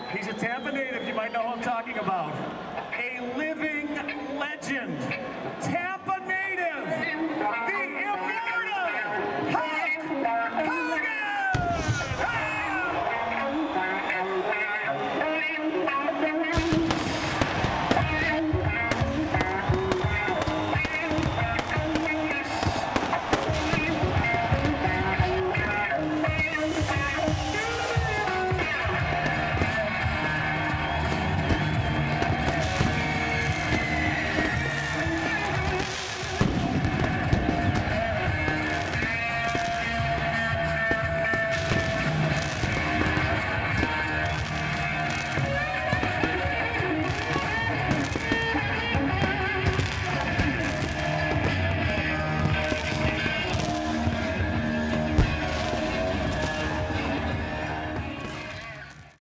He's a Tampa native, you might know who I'm talking about. A living legend.